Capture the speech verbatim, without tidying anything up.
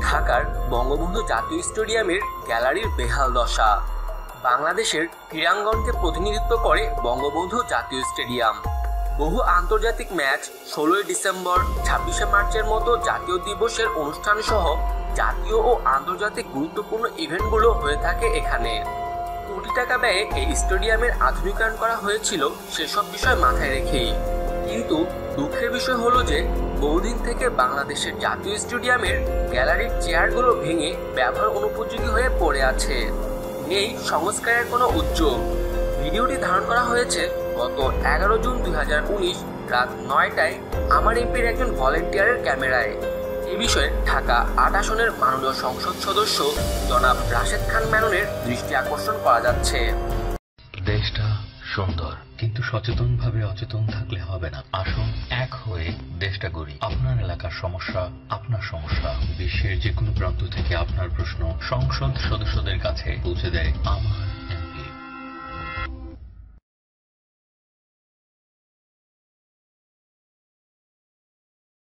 ঢাকার বঙ্গবন্ধু জাতীয় স্টেডিয়ামের গ্যালারির বেহাল দশা। বাংলাদেশের ক্রীড়াঙ্গনকে প্রতিনিধিত্ব করে বঙ্গবন্ধু জাতীয় স্টেডিয়াম। বহু আন্তর্জাতিক ম্যাচ, ষোলোই ডিসেম্বর, ছাব্বিশে মার্চের মতো জাতীয় দিবসের অনুষ্ঠান সহ জাতীয় ও আন্তর্জাতিক গুরুত্বপূর্ণ ইভেন্টগুলো হয়ে থাকে এখানে। কোটি টাকা ব্যয়ে এই স্টেডিয়ামের আধুনিকায়ন করা হয়েছিল সেসব বিষয় মাথায় রেখেই। কিন্তু দুঃখের বিষয় হলো যে বহুদিন থেকে বাংলাদেশের জাতীয় স্টেডিয়ামের গ্যালারির চেয়ারগুলো ভেঙে ব্যবহার অনুপযোগী হয়ে পড়ে আছে। নেই সংস্কারের কোনো উদ্যোগ। ভিডিওটি ধারণ করা হয়েছে গত এগারো জুন দুই হাজার উনিশ রাত নয়টায় আমার এমপির একজন ভলেন্টিয়ারের ক্যামেরায়। এ বিষয়ে ঢাকা আট আসনের মাননীয় সংসদ সদস্য জনাব রাশেদ খান মেননের দৃষ্টি আকর্ষণ করা যাচ্ছে। দেশটা সুন্দর, কিন্তু সচেতনভাবে অচেতন থাকলে হবে না। আসুন এক হয়ে দেশটা গড়ি। আপনার এলাকার সমস্যা আপনার সমস্যা। বিশ্বের যে কোনো প্রান্ত থেকে আপনার প্রশ্ন সংসদ সদস্যদের কাছে পৌঁছে দেয় আমার